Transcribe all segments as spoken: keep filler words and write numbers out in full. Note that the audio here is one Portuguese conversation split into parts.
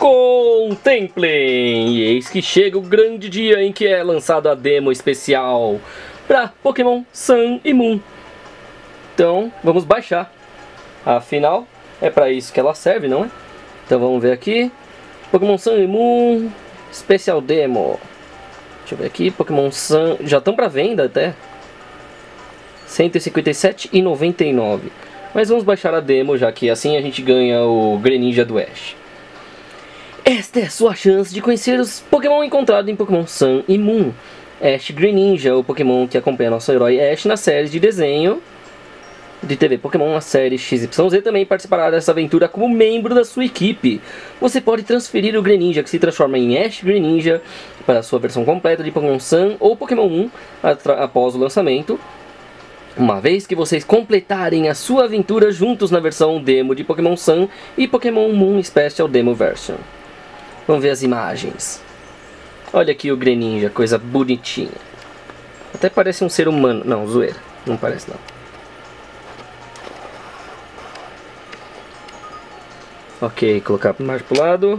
Contemplem! E eis que chega o grande dia em que é lançado a demo especial para Pokémon Sun e Moon. Então, vamos baixar. Afinal, é para isso que ela serve, não é? Então vamos ver aqui. Pokémon Sun e Moon Special Demo. Deixa eu ver aqui, Pokémon Sun... Já estão para venda até. cento e cinquenta e sete reais e noventa e nove centavos. Mas vamos baixar a demo, já que assim a gente ganha o Greninja do Ash. Esta é a sua chance de conhecer os Pokémon encontrados em Pokémon Sun e Moon. Ash Greninja, o Pokémon que acompanha nosso herói Ash na série de desenho de T V Pokémon, na série X Y Z, também participará dessa aventura como membro da sua equipe. Você pode transferir o Greninja, que se transforma em Ash Greninja, para a sua versão completa de Pokémon Sun ou Pokémon Moon após o lançamento, uma vez que vocês completarem a sua aventura juntos na versão demo de Pokémon Sun e Pokémon Moon Special Demo Version. Vamos ver as imagens. Olha aqui o Greninja, coisa bonitinha. Até parece um ser humano. Não, zoeira. Não parece não. Ok, colocar mais pro lado.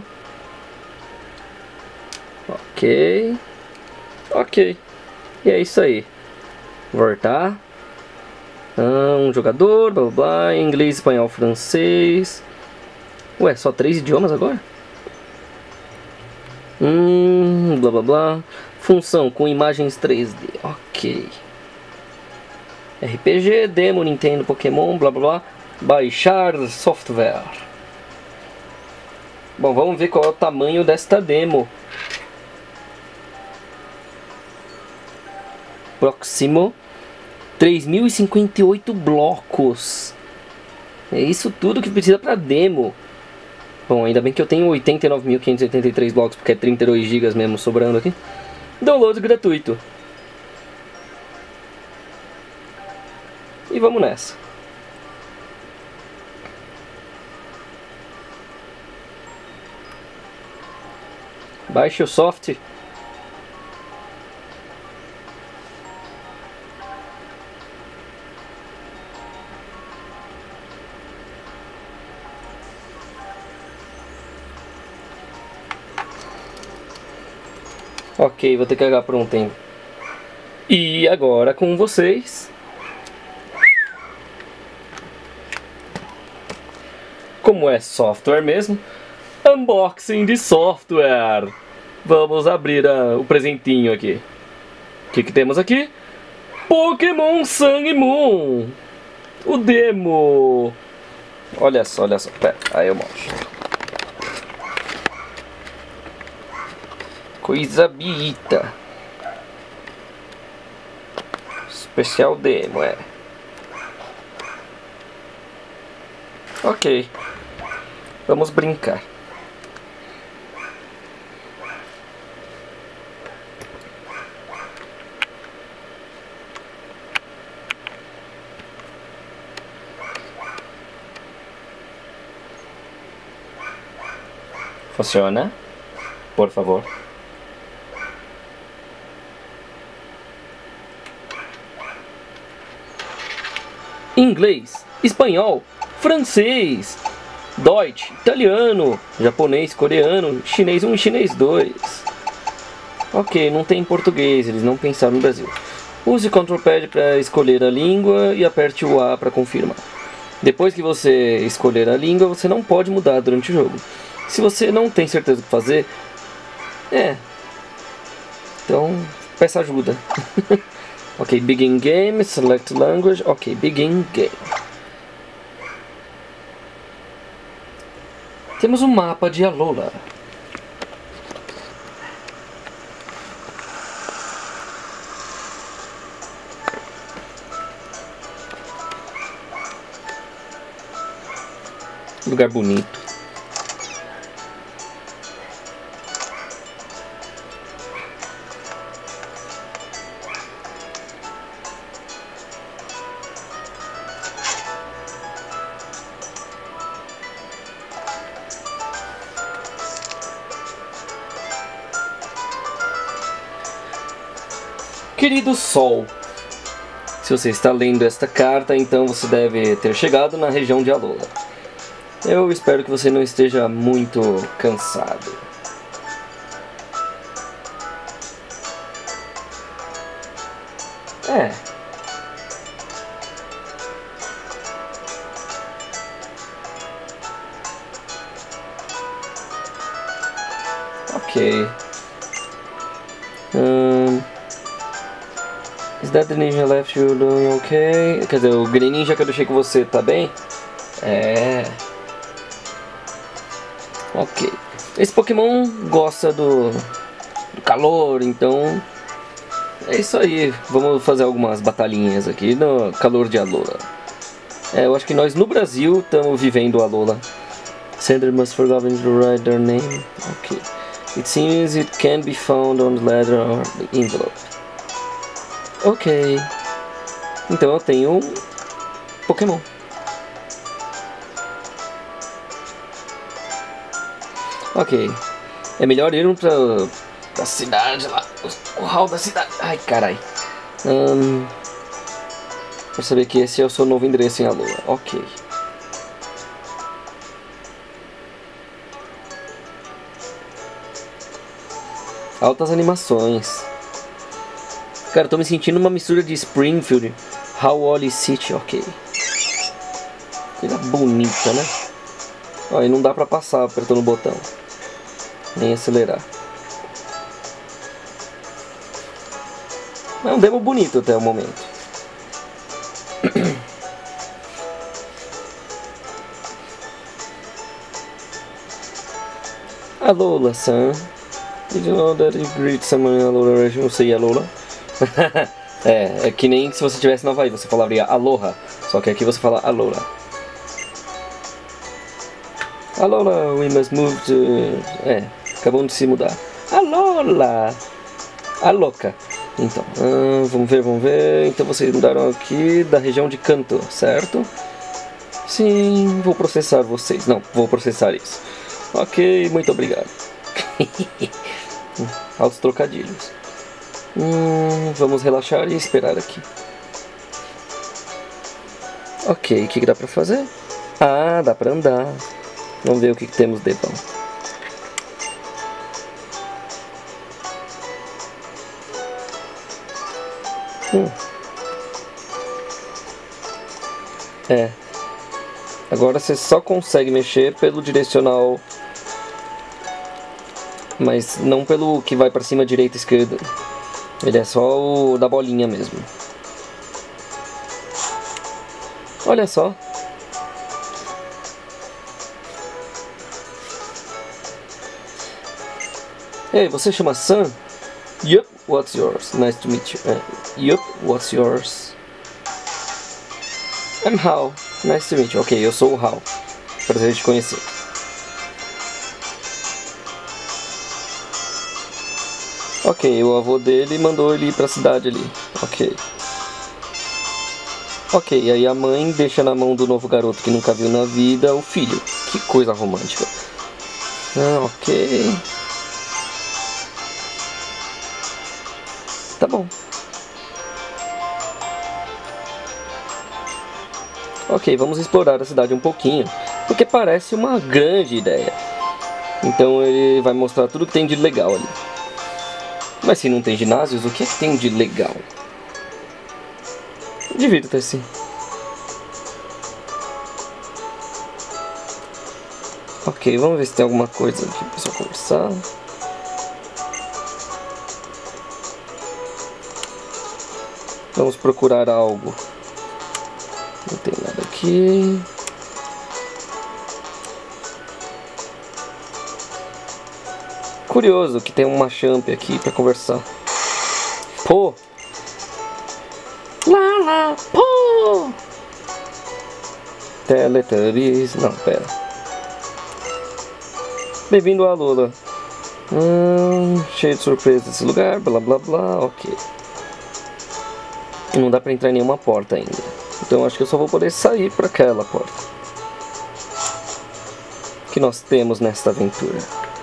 Ok. Ok. E é isso aí. Voltar. Ah, um jogador, blá blá blá. Inglês, espanhol, francês. Ué, só três idiomas agora? Hum, blá blá blá. Função com imagens três D. Ok. R P G, demo, Nintendo, Pokémon, blá blá blá. Baixar software. Bom, vamos ver qual é o tamanho desta demo. Próximo. três mil e cinquenta e oito blocos. É isso tudo que precisa para demo. Bom, ainda bem que eu tenho oitenta e nove mil quinhentos e oitenta e três blocos, porque é trinta e dois gigas mesmo sobrando aqui. Download gratuito. E vamos nessa. Baixe o soft. Ok, vou ter que carregar por um tempo. E agora com vocês, como é software mesmo, unboxing de software. Vamos abrir a, o presentinho aqui. O que, que temos aqui? Pokémon Sun e Moon, o demo. Olha só, olha só. Pera, aí eu mostro. Coisa bonita. Especial demo, é. Ok. Vamos brincar. Funciona? Por favor. Inglês, espanhol, francês, Deutsch, italiano, japonês, coreano, chinês um e chinês dois. Ok, não tem português, eles não pensaram no Brasil. Use o Control Pad para escolher a língua e aperte o A para confirmar. Depois que você escolher a língua, você não pode mudar durante o jogo. Se você não tem certeza do que fazer, é, então peça ajuda. Ok, begin game, select language, ok, begin game. Temos um mapa de Alola. Lugar bonito. Querido Sol, se você está lendo esta carta, então você deve ter chegado na região de Alola. Eu espero que você não esteja muito cansado. É. Ok. Um, is that the ninja left you doing okay? Quer dizer, o Green Ninja que eu deixei com você tá bem? É. Ok. Esse Pokémon gosta do, do calor, então é isso aí. Vamos fazer algumas batalhinhas aqui no calor de Alola. É, eu acho que nós no Brasil estamos vivendo Alola. Sender must forgotten to write their name. Ok. It seems it can be found on the letter or the envelope. Ok. Então eu tenho um Pokémon. Ok. É melhor ir pra, pra cidade lá. O hall da cidade. Ai, carai. Um, pra saber que esse é o seu novo endereço em Alola. Ok. Altas animações. Cara, tô me sentindo uma mistura de Springfield, Howell City, ok. Coisa bonita, né? Ó, e não dá pra passar apertando o botão. Nem acelerar. É um demo bonito até o momento. Alola-san. Did you know that you greet someone in Alola region? Eu sei Alola. é, é que nem se você estivesse no Havaí, você falaria Aloha. Só que aqui você fala Alola. Alola, we must move to... É, acabamos de se mudar. Alola! Aloca. Então, hum, vamos ver, vamos ver. Então vocês mudaram aqui da região de Kanto, certo? Sim, vou processar vocês. Não, vou processar isso. Ok, muito obrigado. Altos trocadilhos. Hum, vamos relaxar e esperar aqui. Ok, o que, que dá pra fazer? Ah, dá pra andar. Vamos ver o que, que temos de bom. Hum. É. Agora você só consegue mexer pelo direcional, mas não pelo que vai pra cima, direita, esquerda. Ele é só o da bolinha mesmo. Olha só. Ei, você chama Sam? Yup, what's yours? Nice to meet you. Uh, yup, what's yours? I'm Hal. Nice to meet you. Ok, eu sou o Hal. Prazer te conhecer. Ok, o avô dele mandou ele ir pra cidade ali. Ok. Ok, e aí a mãe deixa na mão do novo garoto que nunca viu na vida o filho. Que coisa romântica. Ah, ok. Tá bom. Ok, vamos explorar a cidade um pouquinho, porque parece uma grande ideia. Então ele vai mostrar tudo que tem de legal ali. Mas se não tem ginásios, o que é que tem de legal? Divirta-se. Ok, vamos ver se tem alguma coisa aqui pra pessoal conversar. Vamos procurar algo. Não tem nada aqui. Curioso que tem uma champ aqui pra conversar. Pô! Lá, lá, pô! Teletubbies. Não, pera. Bem-vindo a Alola. Hum, cheio de surpresa esse lugar, blá blá blá, ok. Não dá pra entrar em nenhuma porta ainda. Então acho que eu só vou poder sair pra aquela porta. O que nós temos nesta aventura?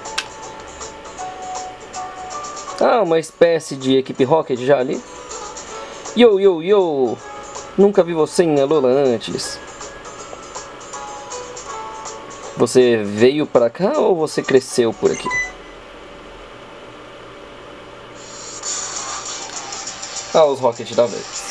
Ah, uma espécie de equipe Rocket já ali. Yo, yo, yo! Nunca vi você em Alola antes. Você veio pra cá ou você cresceu por aqui? Ah, os Rocket da vez.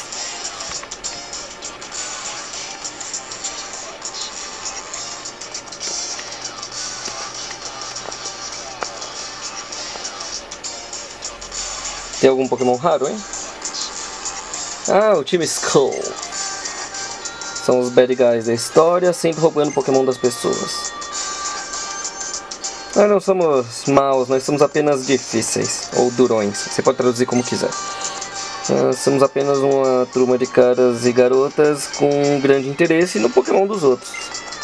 Tem algum Pokémon raro, hein? Ah, o time Skull. São os bad guys da história, sempre roubando Pokémon das pessoas. Nós não somos maus, nós somos apenas difíceis, ou durões, você pode traduzir como quiser. Nós somos apenas uma turma de caras e garotas com um grande interesse no Pokémon dos outros.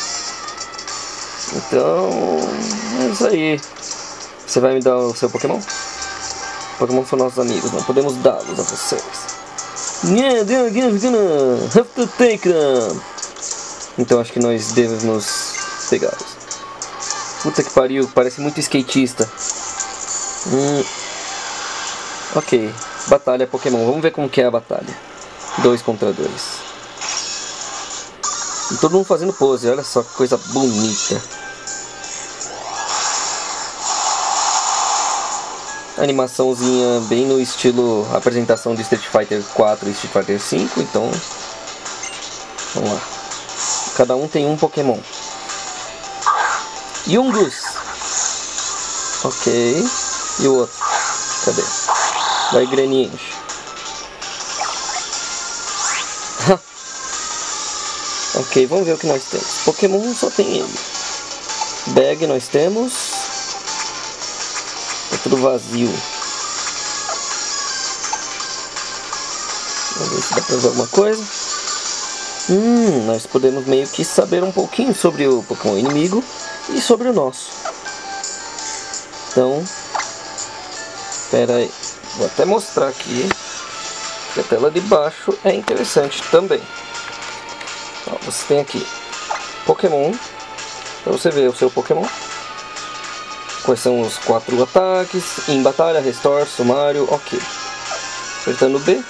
Então, é isso aí. Você vai me dar o seu Pokémon? Pokémon são nossos amigos, não podemos dá-los a vocês. Yeah, they're gonna have to take them. Então acho que nós devemos pegá-los. Puta que pariu, parece muito skatista. Hum. Ok, batalha Pokémon. Vamos ver como que é a batalha. Dois contra dois. E todo mundo fazendo pose, olha só que coisa bonita. Animaçãozinha bem no estilo apresentação de Street Fighter quatro e Street Fighter cinco, então vamos lá. Cada um tem um Pokémon. Yungoos. Ok. E o outro? Cadê? Vai Greninja. Ok, vamos ver o que nós temos. Pokémon só tem ele. Bag nós temos. É tudo vazio. Vamos ver se dá pra usar alguma coisa. Hum, nós podemos meio que saber um pouquinho sobre o Pokémon inimigo e sobre o nosso. Então, espera aí. Vou até mostrar aqui. Que a tela de baixo é interessante também. Ó, você tem aqui Pokémon. Para você ver o seu Pokémon. Quais são os quatro ataques? Em batalha, restore, sumário, ok. Apertando B.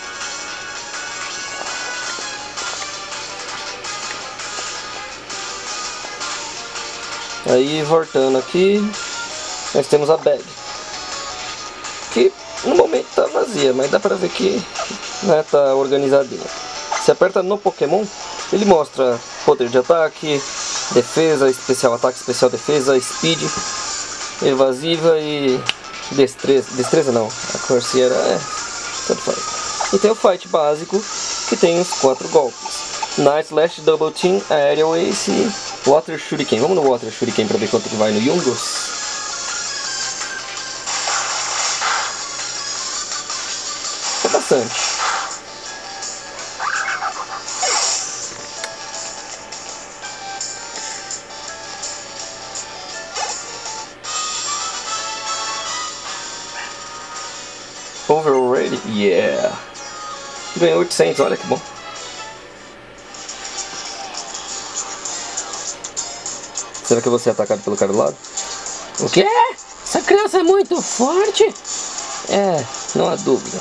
Aí voltando aqui, nós temos a bag. Que no momento está vazia, mas dá pra ver que, né, tá organizadinha. Se aperta no Pokémon, ele mostra poder de ataque, defesa, especial ataque, especial defesa, speed, evasiva e destreza. Destreza não, a corseira é, tanto faz. E tem o fight básico, que tem os quatro golpes: Night Slash, Double Team, Aerial Ace e Water Shuriken. Vamos no Water Shuriken para ver quanto que vai no Yungoos. É bastante. Overrated? Yeah. Ganhou oitocentos, olha que bom. Será que eu vou ser atacado pelo cara do lado? O quê? Essa criança é muito forte? É, não há dúvida.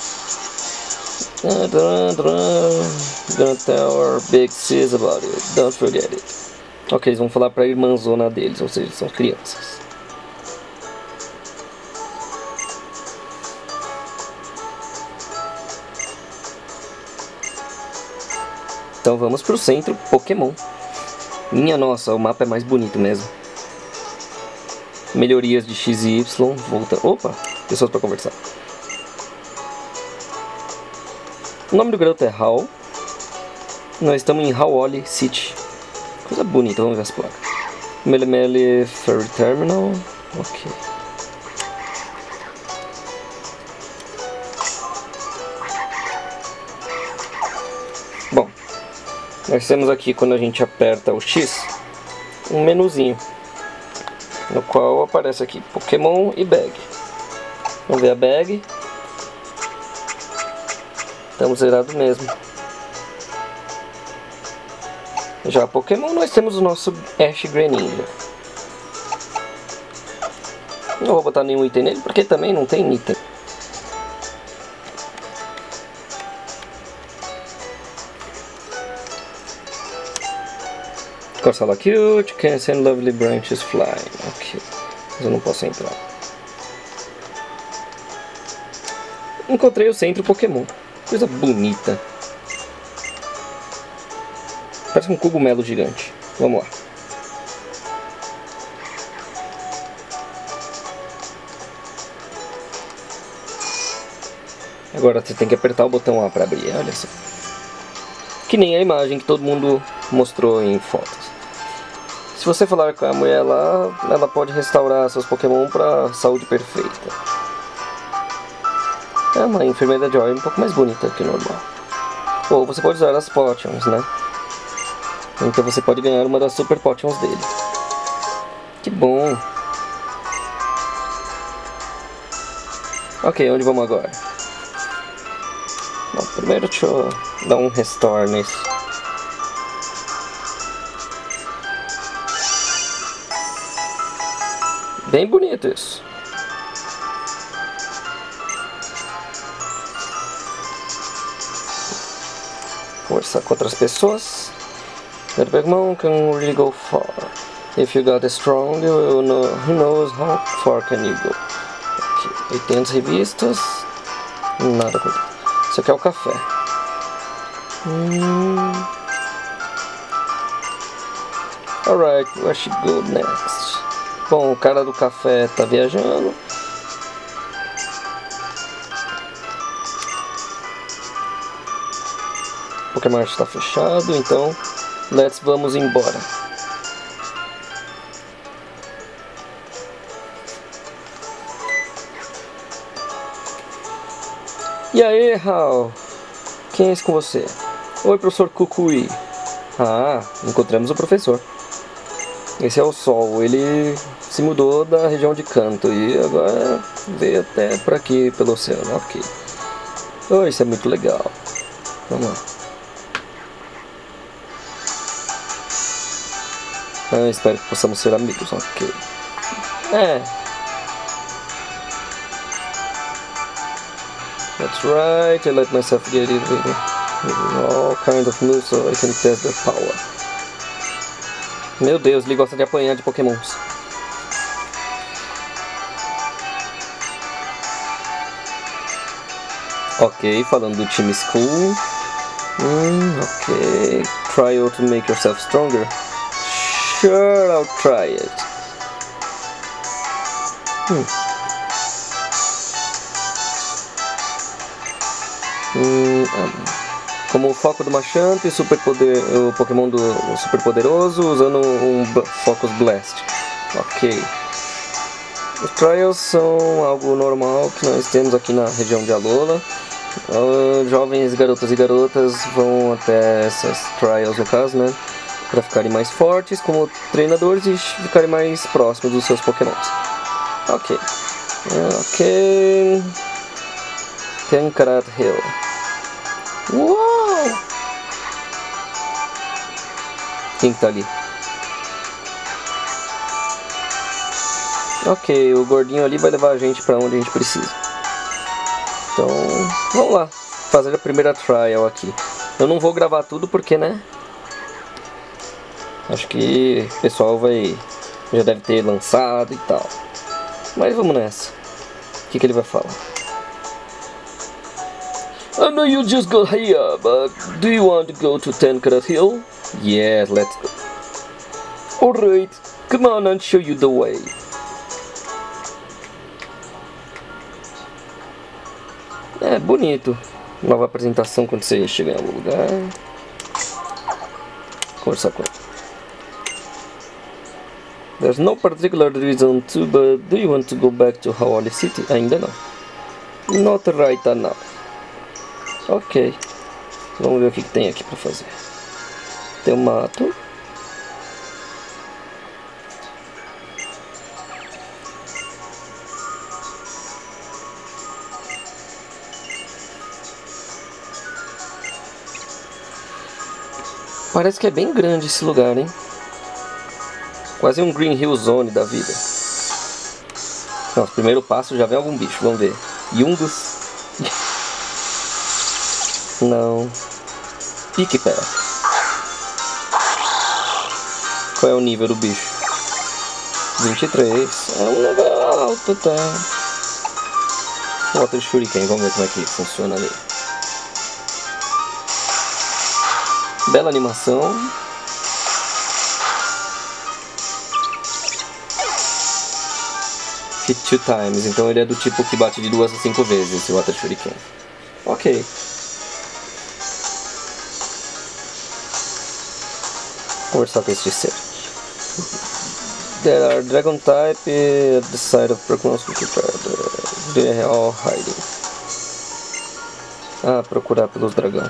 Gonna tell our big sis about it. Don't forget it. Ok, eles vão falar pra irmãzona deles, ou seja, são crianças. Então vamos pro centro Pokémon. Minha nossa, o mapa é mais bonito mesmo. Melhorias de X e Y. Volta. Opa, pessoas para conversar. O nome do garoto é Hall. Nós estamos em Hawoli City. Coisa bonita, vamos ver as placas. Melemele Ferry Terminal. Ok. Bom, nós temos aqui, quando a gente aperta o X, um menuzinho, no qual aparece aqui Pokémon e bag. Vamos ver a bag. Estamos zerados mesmo. Já Pokémon, nós temos o nosso Ash Greninja. Não vou botar nenhum item nele, porque também não tem item. Corsola cute, can send lovely branches flying. Ok, mas eu não posso entrar. Encontrei o centro Pokémon. Coisa bonita. Parece um cogumelo gigante. Vamos lá. Agora você tem que apertar o botão A para abrir, olha só. Que nem a imagem que todo mundo mostrou em fotos. Se você falar com a mulher lá, ela pode restaurar seus Pokémon para saúde perfeita. É uma enfermeira Joy um pouco mais bonita que o normal. Ou você pode usar as Potions, né? Então você pode ganhar uma das Super Potions dele. Que bom. Ok, onde vamos agora? Bom, primeiro deixa eu dar um restore nesse. Bem bonito isso. Conversar com outras pessoas. That Pokémon can really go far. If you got strong, you will know, who knows how far can you go. Okay. oitocentas revistas. Nada com isso. Isso aqui é o café. Hum. Alright, where should go next? Bom, o cara do café tá viajando. O Pokémon está fechado, então let's vamos embora. E aí, Hal? Quem é esse com você? Oi, professor Kukui. Ah, encontramos o professor. Esse é o Sol, ele se mudou da região de Kanto e agora veio até por aqui, pelo oceano. Ok. Oh, isso é muito legal. Vamos lá. Ah, espero que possamos ser amigos, ok. É. That's right, I let myself get it with all kinds of moves so I can test their power. Meu Deus, ele gosta de apanhar de Pokémons. Ok, falando do time School. Hum, ok. Try to make yourself stronger. Sure, I'll try it. Hum. Hum, como o foco do Machamp, o, super poder, o Pokémon do o super poderoso, usando um Focus Blast. Ok. Os Trials são algo normal que nós temos aqui na região de Alola. Uh, jovens garotas e garotas vão até essas Trials, no caso, né? Para ficarem mais fortes como treinadores e ficarem mais próximos dos seus Pokémons. Ok. Ok. Tenkarat Hill. Uau! Quem que tá ali? Ok, o gordinho ali vai levar a gente pra onde a gente precisa. Então, vamos lá. Fazer a primeira trial aqui. Eu não vou gravar tudo porque, né? Acho que o pessoal vai... já deve ter lançado e tal. Mas vamos nessa. O que, que ele vai falar? I know you just got here, but do you want to go to Tenkarat Hill? Yes, let's go. Alright, come on and show you the way. É bonito. Nova apresentação quando você chega em algum lugar. Conversar com ele. There's no particular reason to, but do you want to go back to Hawali City? Ainda não. Not right now. Ok. Vamos ver o que, que tem aqui pra fazer. Tem um mato. Parece que é bem grande esse lugar, hein? Quase um Green Hill Zone da vida. Nossa, primeiro passo já vem algum bicho, vamos ver. Yungus. Não. Pique pé. Qual é o nível do bicho? vinte e três. É um nível alto, tá? Water Shuriken, vamos ver como é que funciona ali. Bela animação. Hit two times, então ele é do tipo que bate de duas a cinco vezes esse Water Shuriken. Ok. Conversar com esse ser. There are dragon type at the side of Pokémon prepared. They are all hiding. Ah, procurar pelos dragão.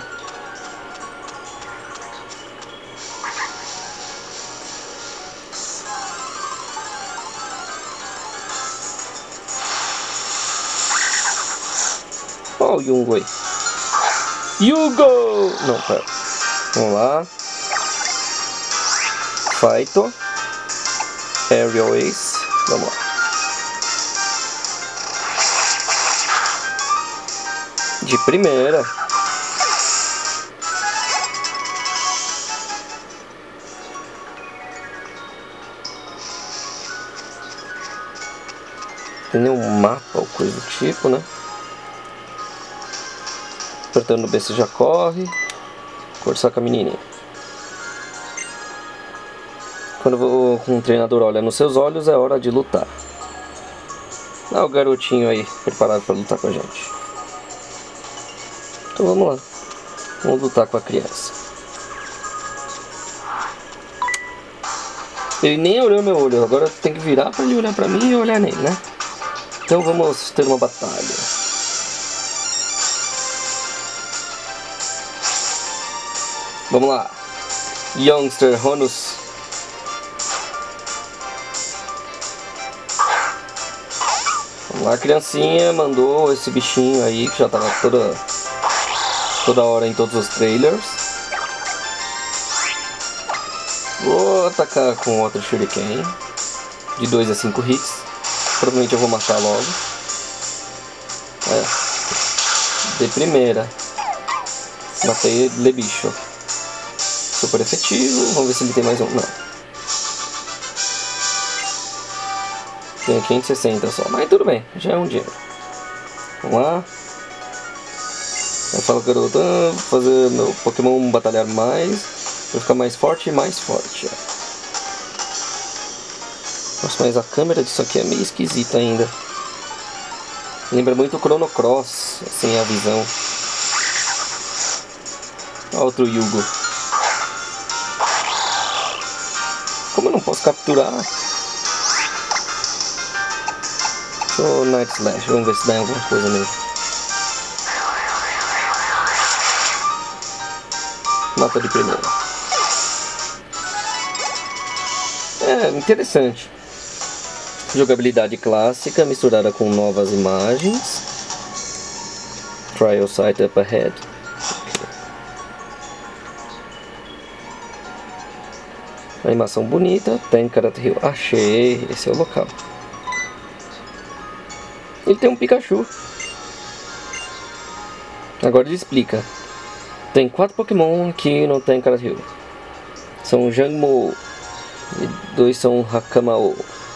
Oh, Yungwei. Yugo! Não, pera. Vamos lá. Faito. Aerial Ace. Vamos lá. De primeira. Tem nenhum mapa ou coisa do tipo, né? Apertando o B você já corre. Conversar com a menininha. Quando vou com um treinador olha nos seus olhos, é hora de lutar. Ah, o garotinho aí, preparado para lutar com a gente. Então vamos lá. Vamos lutar com a criança. Ele nem olhou meu olho, agora tem que virar para ele olhar para mim e olhar nele, né? Então vamos ter uma batalha. Vamos lá. Youngster Honus. Vamos lá, a criancinha mandou esse bichinho aí que já tava toda, toda hora em todos os trailers. Vou atacar com outro Shuriken. De dois a cinco hits. Provavelmente eu vou matar logo. É. De primeira. Matei ele, bicho. Super efetivo. Vamos ver se ele tem mais um. Não. Tem quinhentos e sessenta só. Mas tudo bem. Já é um dinheiro. Vamos lá. Eu falo, garoto, ah, vou fazer meu Pokémon batalhar mais. Pra ficar mais forte e mais forte. Nossa, mas a câmera disso aqui é meio esquisita ainda. Lembra muito o Chrono Cross, assim, a visão. Outro Yugo. Como eu não posso capturar? Deixa eu Night Slash, vamos ver se dá alguma coisa nele. Mata de primeira. É, interessante. Jogabilidade clássica misturada com novas imagens. Trial site up ahead. Animação bonita. Tem Karat Hill. Achei. Esse é o local. Ele tem um Pikachu. Agora ele explica. Tem quatro Pokémon aqui no Tem Karat Hill. São Jangmo e dois são Hakamao.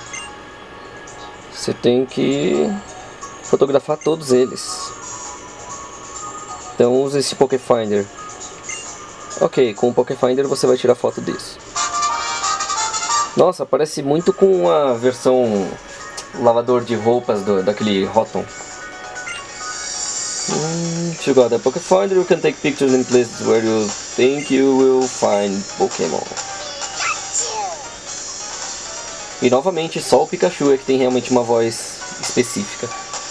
Você tem que fotografar todos eles. Então use esse Pokéfinder. Ok, com o Pokéfinder você vai tirar foto disso. Nossa, parece muito com a versão lavador de roupas do, daquele Rotom. Hum, you got a Pokéfinder, you can take pictures in places where you think you will find Pokémon. E novamente, só o Pikachu é que tem realmente uma voz específica.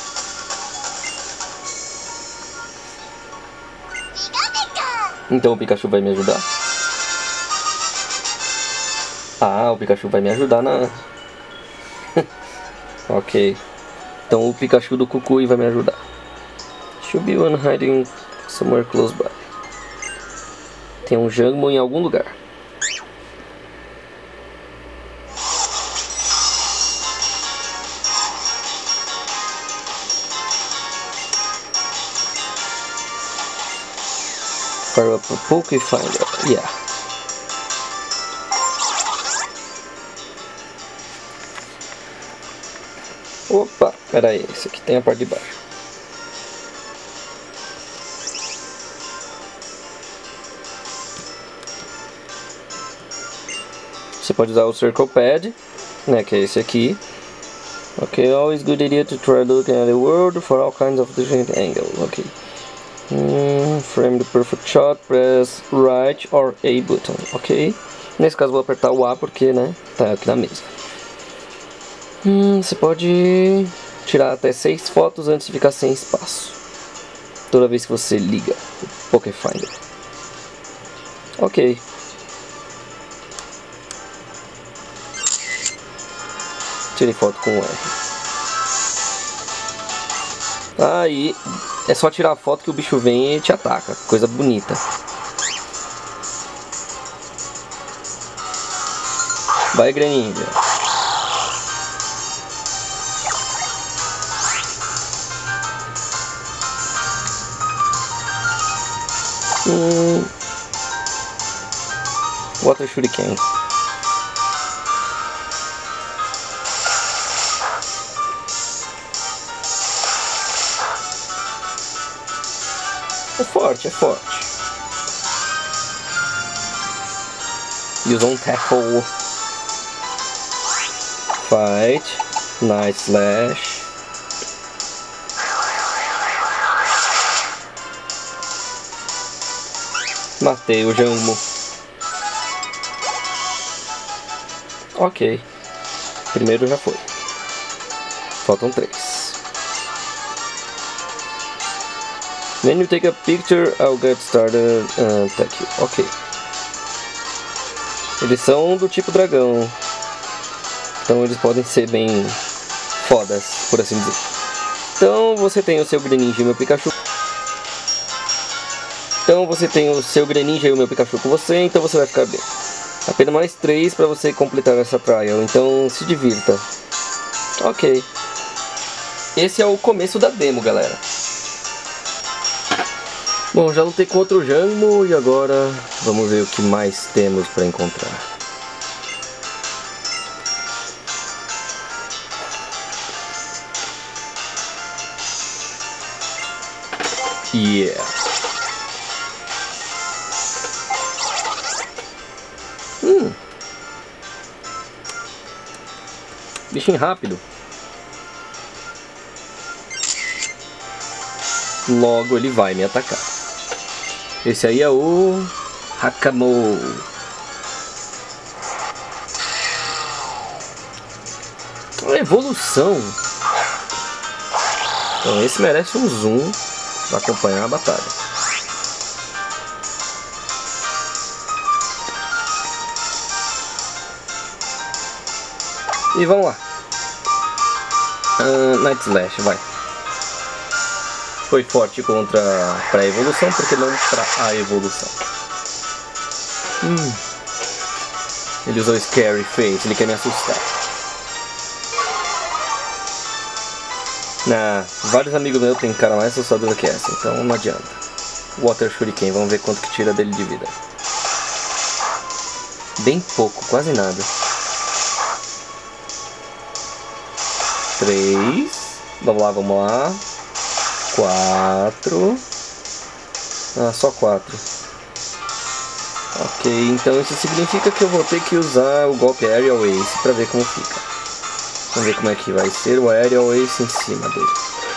Então o Pikachu vai me ajudar? Ah, o Pikachu vai me ajudar na... Ok. Então o Pikachu do Kukui vai me ajudar. Should be one hiding somewhere close by. Tem um Jangmo em algum lugar. Fire up a Pokéfinder. Yeah. Opa, pera aí, esse aqui tem a parte de baixo. Você pode usar o Circle Pad, né, que é esse aqui. Ok, always good idea to try looking at the world for all kinds of different angles. Ok. Hmm, frame the perfect shot, press right or A button. Ok. Nesse caso vou apertar o A porque, né, tá aqui na mesa. Hum, você pode tirar até seis fotos antes de ficar sem espaço. Toda vez que você liga o Poké Finder. Ok. Tirei foto com o R. Aí é só tirar a foto que o bicho vem e te ataca. Coisa bonita. Vai, Greninja. Hum. Water Shuriken. É forte, é forte. Use um tackle. Fight. Night Slash. Matei o Jammu. Ok. Primeiro já foi. Faltam três. When you take a picture, I'll get started. Uh, thank you. Ok. Eles são do tipo dragão. Então eles podem ser bem fodas, por assim dizer. Então você tem o seu Greninja e o meu Pikachu. Então você tem o seu Greninja e o meu Pikachu com você, então você vai ficar bem. Apenas mais três para você completar essa trial, então se divirta. Ok. Esse é o começo da demo, galera. Bom, já lutei com outro Jammu e agora vamos ver o que mais temos para encontrar. Yeah. Hum. Bichinho rápido. Logo ele vai me atacar. Esse aí é o Hakamo. Uma evolução. Então esse merece um zoom para acompanhar a batalha. E vamos lá. Uh, Night Slash, vai. Foi forte contra a pré-evolução, porque não para a evolução. Hum. Ele usou Scary Face, ele quer me assustar. Nah, vários amigos meus têm cara mais assustadora que essa, então não adianta. Water Shuriken, vamos ver quanto que tira dele de vida. Bem pouco, quase nada. Três. Vamos lá, vamos lá. Quatro. Ah, só quatro. Ok, então isso significa que eu vou ter que usar o golpe Aerial Ace para ver como fica. Vamos ver como é que vai ser o Aerial Ace em cima dele.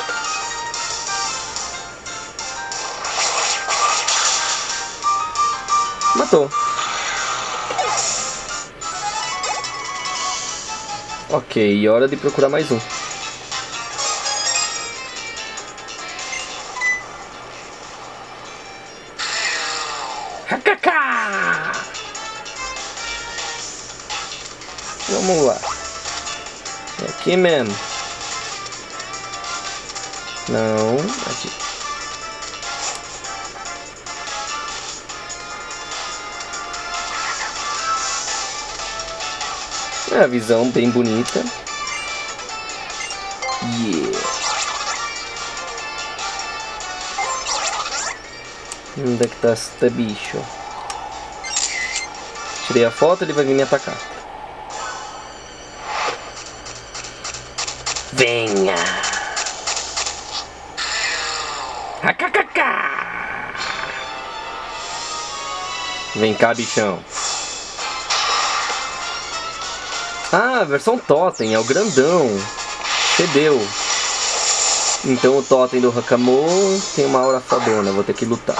Matou. Ok, hora de procurar mais um. Hakaka! Vamos lá. Aqui mesmo. Não, aqui. É a visão bem bonita. Yeah. Onde é que tá esse bicho? Tirei a foto, ele vai vir me atacar. Venha! Hakakaka! Vem cá, bichão. Ah, a versão Totem, é o grandão. Cedeu. Então o Totem do Hakamo tem uma aura fodona, vou ter que lutar.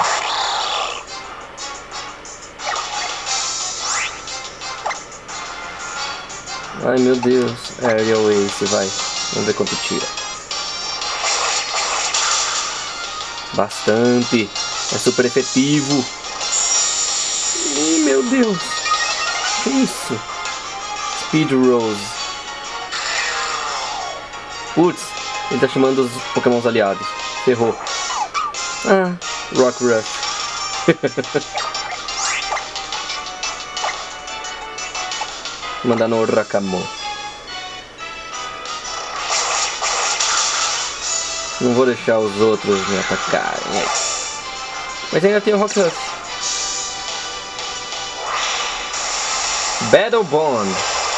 Ai meu Deus, Aerial Ace, vai. Vamos ver quanto tira. Bastante. É super efetivo. Ih, meu Deus. Que isso? Speed Rose. Putz, ele tá chamando os Pokémons aliados. Ferrou. Ah, Rock Rush. Mandar no Rakamo. Não vou deixar os outros me atacarem. Mas ainda tem o Rock Rush. Battle Bond.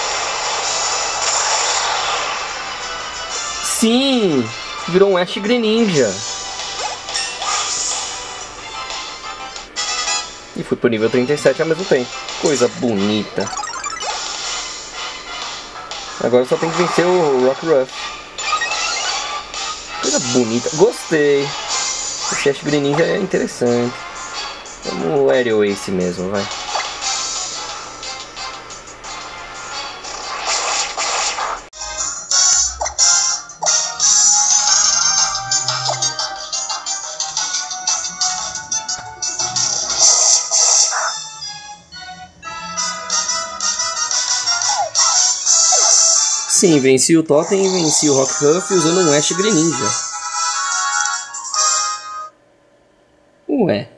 Sim! Virou um Ash Greninja. E fui pro nível trinta e sete ao mesmo tempo. Coisa bonita. Agora só tem que vencer o Rock Rush. Coisa bonita. Gostei. Esse Ash Greninja é interessante. Vamos o Aerial Ace mesmo, vai. Sim, venci o Totem e venci o Rock Ruff usando um Ash Greninja. Ué.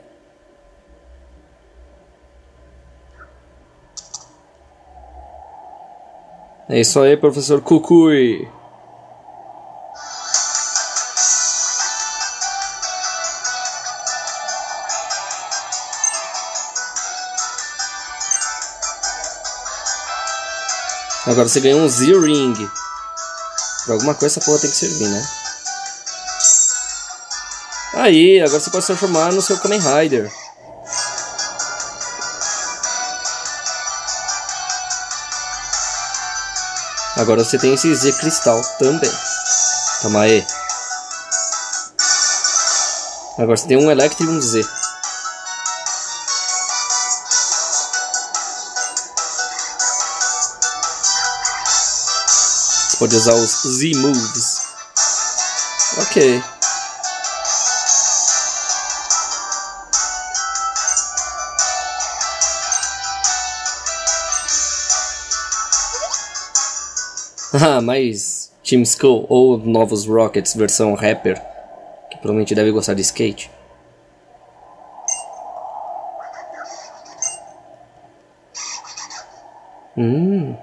É isso aí, professor Kukui. Agora você ganhou um Z-Ring. Pra alguma coisa essa porra tem que servir, né? Aí, agora você pode se transformar no seu Kamen Rider. Agora você tem esse Z Cristal também. Toma aí. Agora você tem um Electro e um Z. Pode usar os Z-Moves. Ok. Ah, mais Team Skull ou novos Rockets versão Rapper, que provavelmente deve gostar de skate. Hum.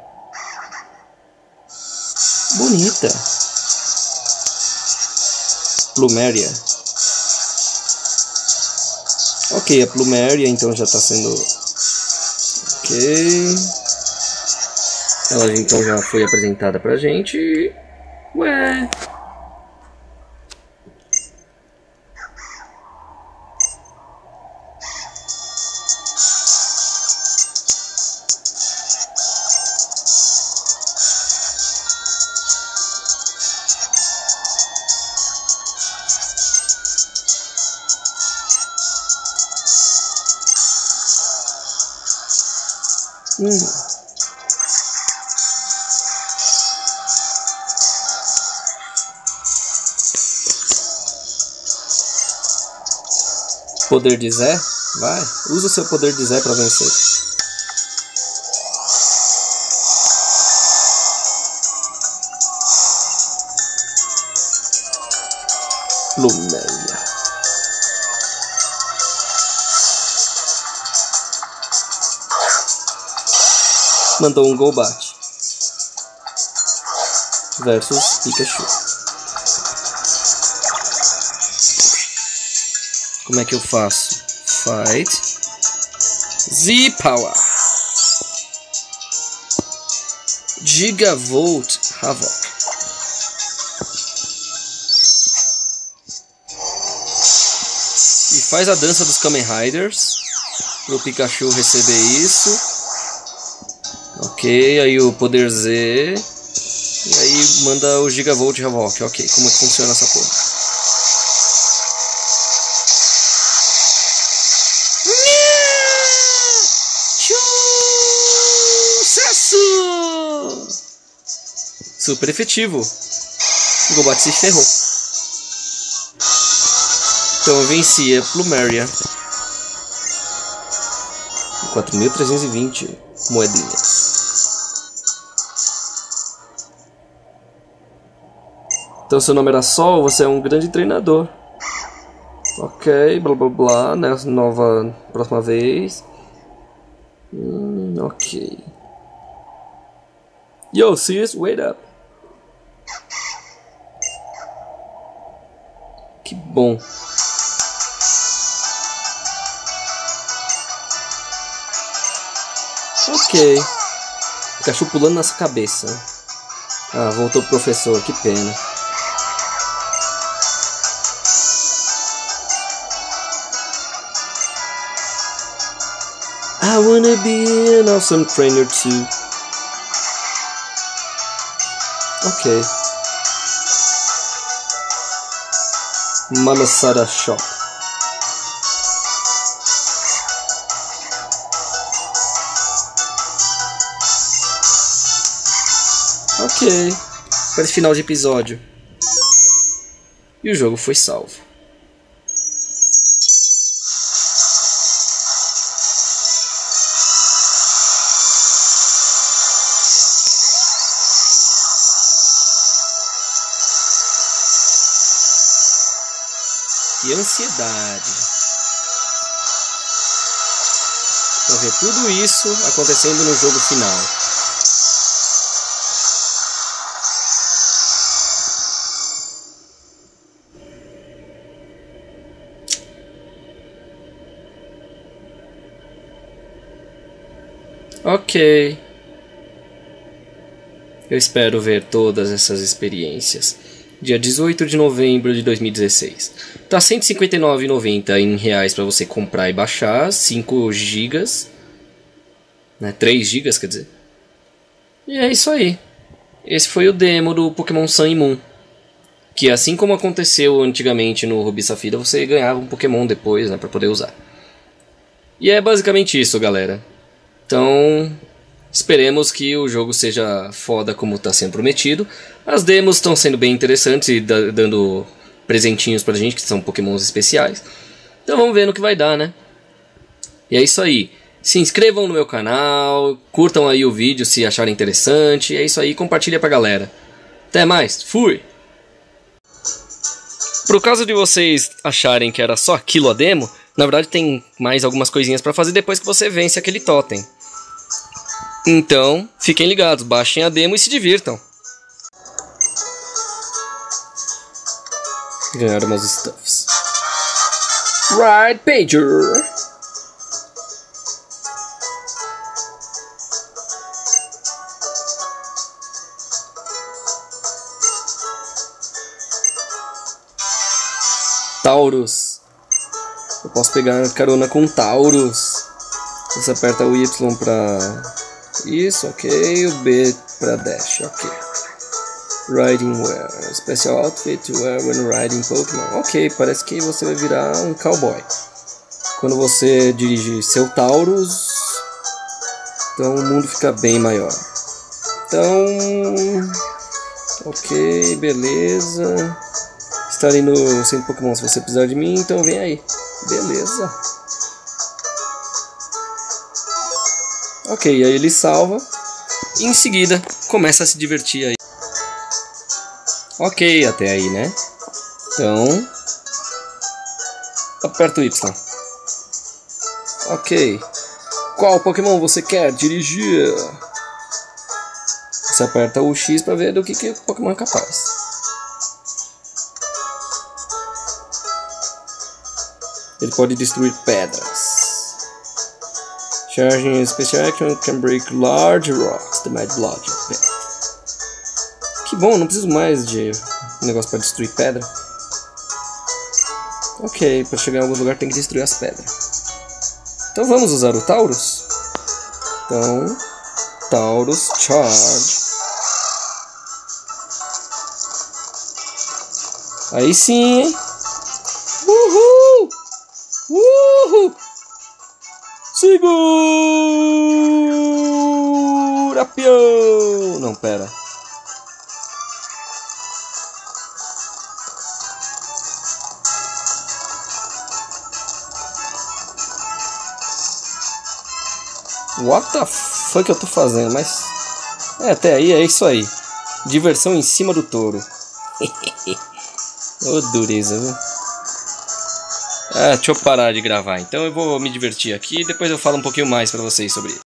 Bonita. Plumeria. Ok, a Plumeria então já está sendo... Ok. Ela então já foi apresentada pra gente. Ué. Hum. Poder de Zé? Vai, usa o seu poder de Zé pra vencer. Plumeria. Mandou um Golbat versus Pikachu. Como é que eu faço? Fight Z-Power Gigavolt Havoc. faz a dança dos Kamen Riders pro Pikachu receber isso. Ok, aí o poder Z. E aí manda o Gigavolt Havok. Ok, como é que funciona essa porra? Sucesso! Super efetivo. O Golbat se ferrou. Então eu venci a Plumeria. quatro mil trezentos e vinte moedinhas. Então seu nome era Sol, você é um grande treinador. Ok, blá blá blá, né? Nova, próxima vez. Hum, ok. Yo, sis, wait up. Que bom. Ok. Pikachu pulando nessa cabeça. Ah, voltou pro professor, que pena. I wanna be an awesome trainer too. Ok. Mamasada Shop. Ok. Para esse final de episódio. E o jogo foi salvo. Que ansiedade. Pra ver tudo isso acontecendo no jogo final. Ok. Eu espero ver todas essas experiências. Dia dezoito de novembro de dois mil e dezesseis. Tá cento e cinquenta e nove reais e noventa centavos em reais para você comprar e baixar, cinco gigas, né, três gigas, quer dizer. E é isso aí. Esse foi o demo do Pokémon Sun e Moon. Que assim como aconteceu antigamente no Rubi Safira, você ganhava um Pokémon depois, né, para poder usar. E é basicamente isso, galera. Então, esperemos que o jogo seja foda como está sendo prometido. As demos estão sendo bem interessantes e dando presentinhos pra gente, que são pokémons especiais. Então vamos ver no que vai dar, né? E é isso aí. Se inscrevam no meu canal, curtam aí o vídeo se acharem interessante. É isso aí, compartilha pra galera. Até mais, fui! Por causa de vocês acharem que era só aquilo a demo, na verdade tem mais algumas coisinhas pra fazer depois que você vence aquele totem. Então, fiquem ligados, baixem a demo e se divirtam. Ganhar umas stuffs. Right, Pager! Taurus. Eu posso pegar carona com Taurus. Você aperta o Y pra... Isso, ok. O B pra dash, ok. Riding wear. Special outfit to wear when riding Pokémon. Ok, parece que você vai virar um cowboy quando você dirige seu Taurus. Então o mundo fica bem maior. Então... Ok, beleza. Estarei no centro Pokémon se você precisar de mim, então vem aí. Beleza. Ok, aí ele salva. E em seguida começa a se divertir aí. Ok, até aí, né? Então... Aperta o Y. Ok. Qual Pokémon você quer dirigir? Você aperta o X para ver do que, que o Pokémon é capaz. Ele pode destruir pedras. Charging Special Action can break large rocks that might block your path. Que bom, não preciso mais de negócio para destruir pedra. Ok, para chegar em algum lugar tem que destruir as pedras. Então vamos usar o Taurus? Então, Taurus Charge. Aí sim, hein? Uhul! Uhul! Segura, peão! Não, pera. What the fuck eu tô fazendo? Mas... É, até aí é isso aí. Diversão em cima do touro. Ô, dureza, viu? Ah, deixa eu parar de gravar. Então eu vou me divertir aqui e depois eu falo um pouquinho mais pra vocês sobre isso.